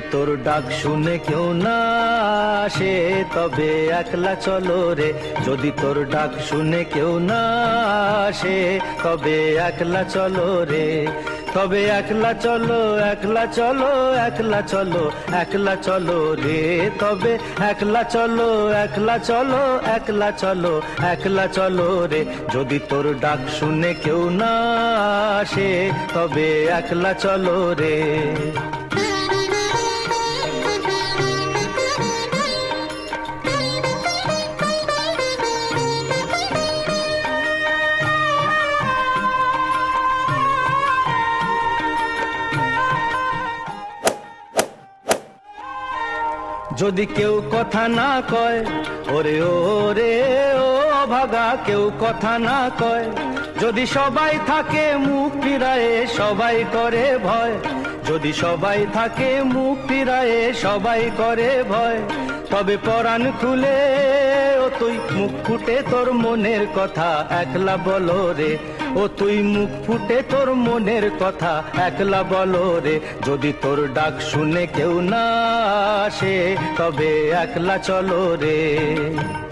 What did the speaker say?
তোর ডাক শুনে কেউ না আসে তবে একলা চলো রে, যদি তোর ডাক শুনে কেউ না আসে তবে একলা চলো রে, তবে একলা চলো, একলা চলো, একলা চলো, একলা চলো রে, তবে একলা চলো, একলা চলো, একলা চলো, একলা চলো রে, যদি তোর ডাক শুনে কেউ না আসে তবে একলা চলো রে। যদি কেউ কথা না কয়, ওরে ওরে ও ভাগা, কেউ কথা না কয়, যদি সবাই থাকে মুখ ফিরায়ে সবাই করে ভয়, যদি সবাই থাকে মুখ ফিরায়ে সবাই করে ভয়, তবে পরাণ খুলে ও তুই মুখ ফুটে তোর মনের কথা একলা বলো রে, ও তুই মুখ ফুটে তোর মনের কথা একলা বলো রে, যদি তোর ডাক শুনে কেউ না আসে তবে একলা চলো রে।